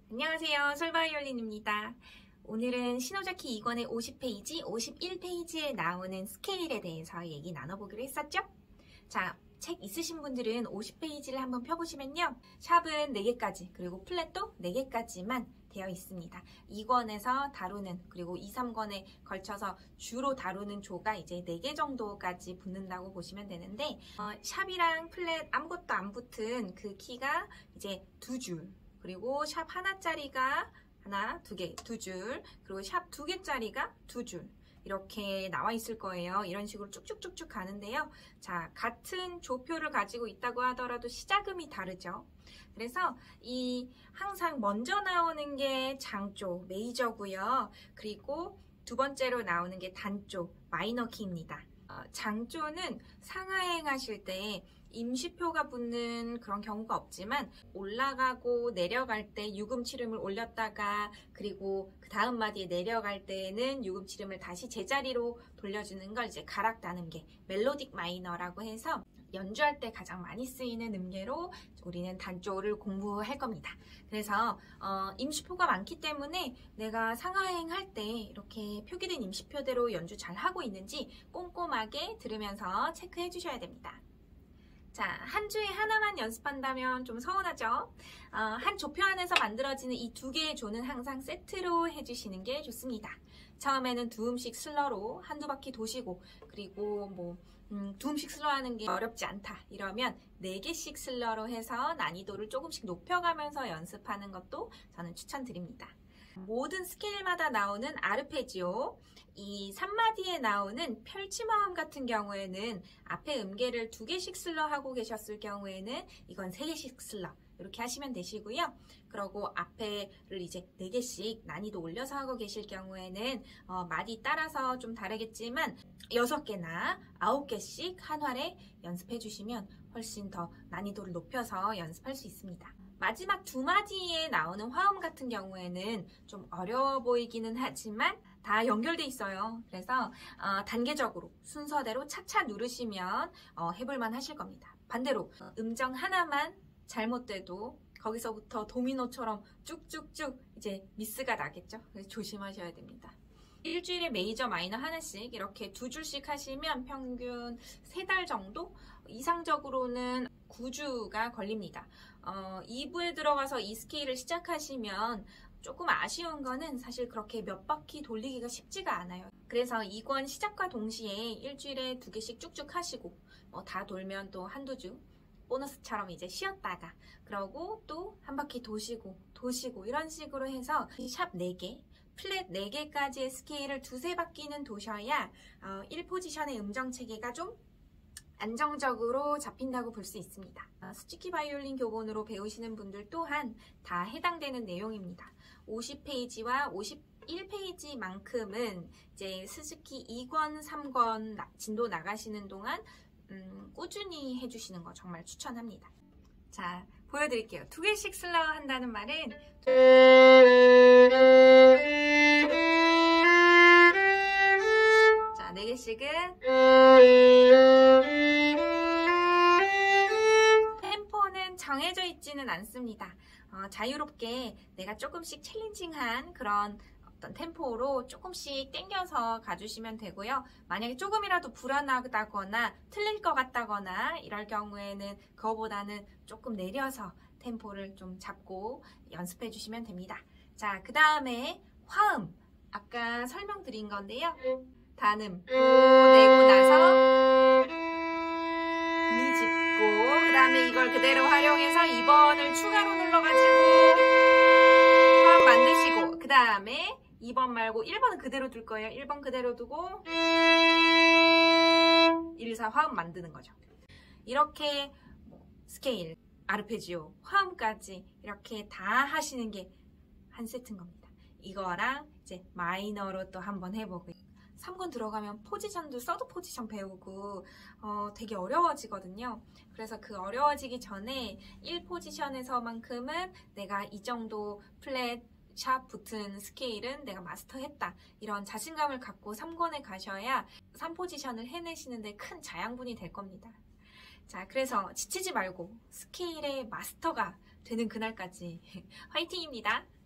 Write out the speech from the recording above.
안녕하세요. 솔바이올린입니다. 오늘은 시노자키 2권의 50페이지, 51페이지에 나오는 스케일에 대해서 얘기 나눠보기로 했었죠? 자, 책 있으신 분들은 50페이지를 한번 펴보시면요. 샵은 4개까지, 그리고 플랫도 4개까지만 되어 있습니다. 2권에서 다루는, 그리고 2, 3권에 걸쳐서 주로 다루는 조가 이제 4개 정도까지 붙는다고 보시면 되는데, 샵이랑 플랫 아무것도 안 붙은 그 키가 이제 2줄, 그리고 샵 하나짜리가 하나, 2개, 2줄, 그리고 샵 2개짜리가 2줄. 이렇게 나와 있을 거예요. 이런 식으로 쭉쭉쭉쭉 가는데요. 자, 같은 조표를 가지고 있다고 하더라도 시작음이 다르죠. 그래서 항상 먼저 나오는 게 장조, 메이저고요. 그리고 두 번째로 나오는 게 단조, 마이너 키입니다. 장조는 상하행 하실 때 임시표가 붙는 그런 경우가 없지만 올라가고 내려갈 때 유금치름을 올렸다가 그리고 그 다음 마디에 내려갈 때는 유금치름을 다시 제자리로 돌려주는 걸 이제 가락다는 게 멜로딕 마이너라고 해서 연주할 때 가장 많이 쓰이는 음계로 우리는 단조를 공부할 겁니다. 그래서 임시표가 많기 때문에 내가 상하행 할 때 이렇게 표기된 임시표대로 연주 잘 하고 있는지 꼼꼼하게 들으면서 체크해 주셔야 됩니다. 자, 한 주에 하나만 연습한다면 좀 서운하죠? 한 조표 안에서 만들어지는 이 2개의 조는 항상 세트로 해주시는 게 좋습니다. 처음에는 2음씩 슬러로 한두 바퀴 도시고, 그리고 2음씩 슬러 하는 게 어렵지 않다 이러면 4개씩 슬러로 해서 난이도를 조금씩 높여가면서 연습하는 것도 저는 추천드립니다. 모든 스케일마다 나오는 아르페지오, 이 3마디에 나오는 펼침화음 같은 경우에는 앞에 음계를 2개씩 슬러 하고 계셨을 경우에는 이건 3개씩 슬러 이렇게 하시면 되시고요. 그리고 앞에를 이제 4개씩 난이도 올려서 하고 계실 경우에는 마디 따라서 좀 다르겠지만 6개나 9개씩 한 활에 연습해 주시면 훨씬 더 난이도를 높여서 연습할 수 있습니다. 마지막 2마디에 나오는 화음 같은 경우에는 좀 어려워 보이기는 하지만 다 연결돼 있어요. 그래서 단계적으로 순서대로 차차 누르시면 해볼만 하실 겁니다. 반대로 음정 하나만 잘못돼도 거기서부터 도미노처럼 쭉쭉쭉 이제 미스가 나겠죠. 그래서 조심하셔야 됩니다. 일주일에 메이저 마이너 하나씩 이렇게 2줄씩 하시면 평균 3달 정도? 이상적으로는 9주가 걸립니다. 2부에 들어가서 이 스케일을 시작하시면 조금 아쉬운 거는 사실 그렇게 몇 바퀴 돌리기가 쉽지가 않아요. 그래서 2권 시작과 동시에 일주일에 2개씩 쭉쭉 하시고 다 돌면 또 한두 주 보너스처럼 이제 쉬었다가 그러고 또 한 바퀴 도시고 이런 식으로 해서 샵 4개 플랫 4개까지의 스케일을 2-3바퀴는 도셔야 1포지션의 음정 체계가 좀 안정적으로 잡힌다고 볼 수 있습니다. 스즈키 바이올린 교본으로 배우시는 분들 또한 다 해당되는 내용입니다. 50페이지와 51페이지만큼은 이제 스즈키 2권, 3권 진도 나가시는 동안 꾸준히 해주시는 거 정말 추천합니다. 자, 보여드릴게요. 2개씩 슬러 한다는 말은 자, 4개씩은 템포는 정해져 있지는 않습니다. 자유롭게 내가 조금씩 챌린징한 그런 어떤 템포로 조금씩 당겨서 가주시면 되고요. 만약에 조금이라도 불안하다거나 틀릴 것 같다거나 이럴 경우에는 그거보다는 조금 내려서 템포를 좀 잡고 연습해 주시면 됩니다. 자, 그 다음에 화음. 아까 설명드린 건데요. 단음 내고 나서 미 짚고 그 다음에 이걸 그대로 활용해서 2번을 추가로 눌러가지고 화음 만드시고 그 다음에 2번 말고 1번은 그대로 둘 거예요. 1번 그대로 두고 1, 4 화음 만드는 거죠. 이렇게 스케일, 아르페지오, 화음까지 이렇게 다 하시는 게 한 세트인 겁니다. 이거랑 이제 마이너로 또 한번 해보고 3권 들어가면 포지션도 서드 포지션 배우고 되게 어려워지거든요. 그래서 그 어려워지기 전에 1포지션에서만큼은 내가 이 정도 플랫, 샵 붙은 스케일은 내가 마스터했다. 이런 자신감을 갖고 3권에 가셔야 3포지션을 해내시는데 큰 자양분이 될 겁니다. 자, 그래서 지치지 말고 스케일의 마스터가 되는 그날까지 화이팅입니다.